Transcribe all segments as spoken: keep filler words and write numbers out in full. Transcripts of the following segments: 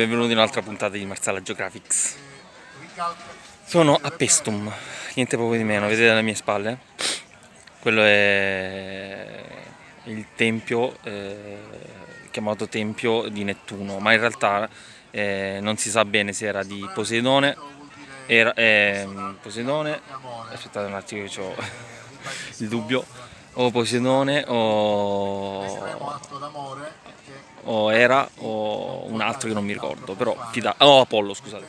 benvenuti in un'altra puntata di Marsala Geographics. Sono a Paestum, niente poco di meno, vedete alle mie spalle? Quello è il tempio, eh, chiamato Tempio di Nettuno, ma in realtà eh, non si sa bene se era di Poseidone, era, eh, Poseidone, aspettate un attimo che ho il dubbio, o Poseidone o... o era o un altro che non mi ricordo, però fida- oh, Apollo, scusate.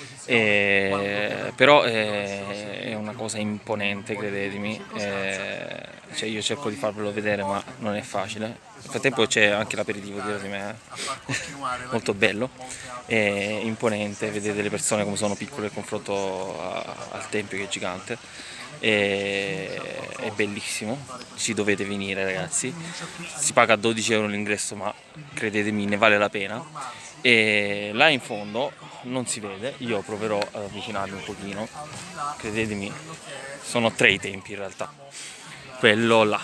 E, però è, è una cosa imponente, credetemi. E, cioè io cerco di farvelo vedere, ma non è facile. Nel frattempo c'è anche l'aperitivo dietro di me, eh. Molto bello, è imponente, vedete le persone come sono piccole in confronto a, al tempio che è gigante. E, è bellissimo, ci dovete venire ragazzi, si paga dodici euro l'ingresso, ma credetemi ne vale la pena. E là in fondo non si vede, io proverò ad avvicinarmi un pochino, credetemi, sono tre i tempi in realtà, quello là,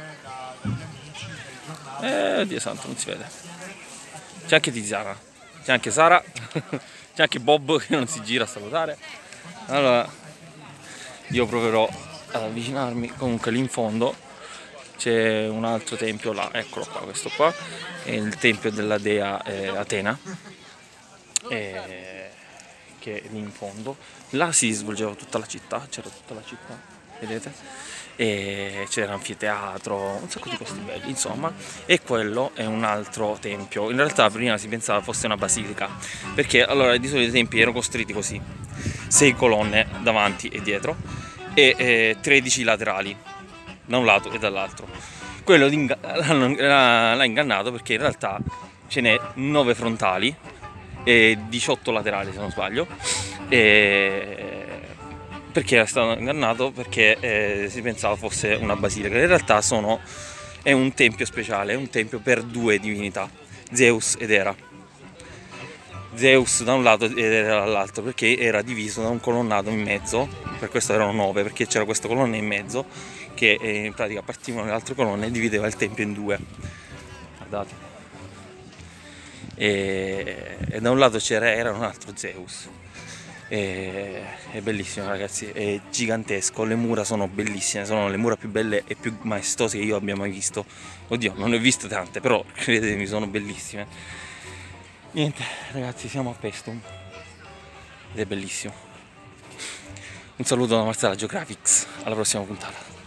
eh Dio santo, non si vede, c'è anche Tiziana, c'è anche Sara, c'è anche Bob che non si gira a salutare. Allora io proverò ad avvicinarmi. Comunque lì in fondo c'è un altro tempio là, eccolo qua, questo qua è il tempio della dea eh, Atena, eh, che è lì in fondo. Là si svolgeva tutta la città, c'era tutta la città, vedete? E c'era anfiteatro, un sacco di posti belli, insomma. E quello è un altro tempio. In realtà prima si pensava fosse una basilica, perché allora di solito i tempi erano costruiti così: sei colonne davanti e dietro e eh, tredici laterali da un lato e dall'altro. Quello l'ha ingannato perché in realtà ce n'è nove frontali e diciotto laterali, se non sbaglio, e perché è stato ingannato? Perché eh, si pensava fosse una basilica. In realtà sono, è un tempio speciale, è un tempio per due divinità, Zeus ed Era. Zeus da un lato ed Era dall'altro, perché era diviso da un colonnato in mezzo, per questo erano nove, perché c'era questa colonna in mezzo che eh, in pratica partivano le altre colonne e divideva il tempio in due. Guardate. E, e da un lato c'era Era e un altro Zeus. E, è bellissimo ragazzi, è gigantesco, le mura sono bellissime, sono le mura più belle e più maestose che io abbia mai visto. Oddio, non ne ho viste tante, però credetemi, sono bellissime. Niente ragazzi, siamo a Paestum ed è bellissimo. Un saluto da Marsala Geographics, alla prossima puntata.